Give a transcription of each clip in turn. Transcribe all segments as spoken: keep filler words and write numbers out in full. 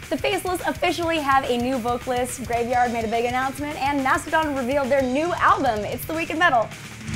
The Faceless officially have a new vocalist, Graveyard made a big announcement, and Mastodon revealed their new album. It's The Week in Metal.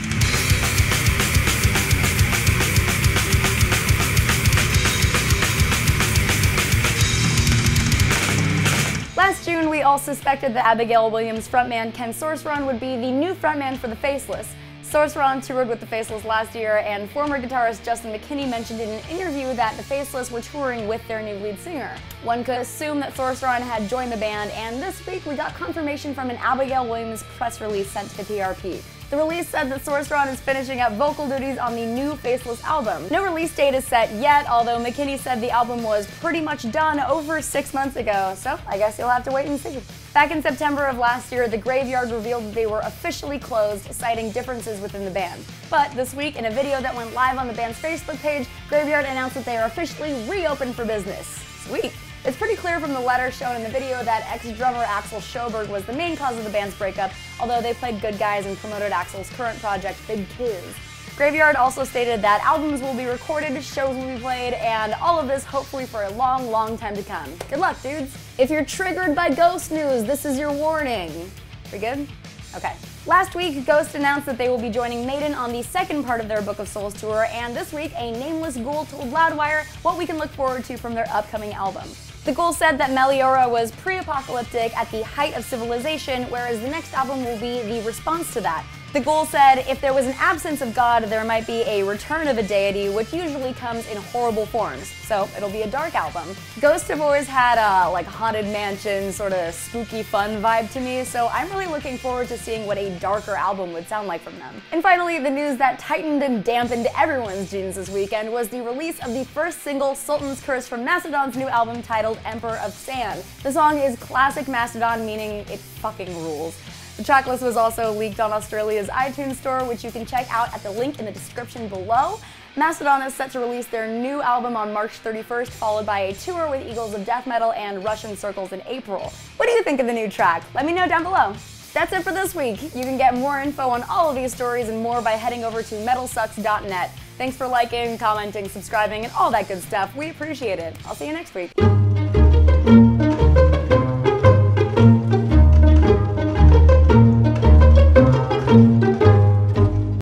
Last June, we all suspected that Abigail Williams frontman Ken Sorceron would be the new frontman for The Faceless. Sorceron toured with The Faceless last year, and former guitarist Justin McKinney mentioned in an interview that The Faceless were touring with their new lead singer. One could assume that Sorceron had joined the band, and this week we got confirmation from an Abigail Williams press release sent to the P R P. The release said that Sorceron is finishing up vocal duties on the new Faceless album. No release date is set yet, although McKinney said the album was pretty much done over six months ago, so I guess you'll have to wait and see. Back in September of last year, the Graveyard revealed that they were officially closed, citing differences within the band. But this week, in a video that went live on the band's Facebook page, Graveyard announced that they are officially reopened for business. Sweet. It's pretty clear from the letter shown in the video that ex-drummer Axel Sjoberg was the main cause of the band's breakup, although they played good guys and promoted Axel's current project, Big Kiz. Graveyard also stated that albums will be recorded, shows will be played, and all of this hopefully for a long, long time to come. Good luck, dudes! If you're triggered by Ghost news, this is your warning. We good? Okay. Last week, Ghost announced that they will be joining Maiden on the second part of their Book of Souls tour, and this week, a nameless ghoul told Loudwire what we can look forward to from their upcoming album. The ghoul said that Meliora was pre-apocalyptic at the height of civilization, whereas the next album will be the response to that. The ghoul said if there was an absence of God, there might be a return of a deity, which usually comes in horrible forms. So it'll be a dark album. Ghosts have always had a like haunted mansion, sort of spooky fun vibe to me, so I'm really looking forward to seeing what a darker album would sound like from them. And finally, the news that tightened and dampened everyone's jeans this weekend was the release of the first single, Sultan's Curse, from Mastodon's new album titled Emperor of Sand. The song is classic Mastodon, meaning it fucking rules. The tracklist was also leaked on Australia's iTunes store, which you can check out at the link in the description below. Mastodon is set to release their new album on March thirty-first, followed by a tour with Eagles of Death Metal and Russian Circles in April. What do you think of the new track? Let me know down below. That's it for this week. You can get more info on all of these stories and more by heading over to metal sucks dot net. Thanks for liking, commenting, subscribing, and all that good stuff. We appreciate it. I'll see you next week.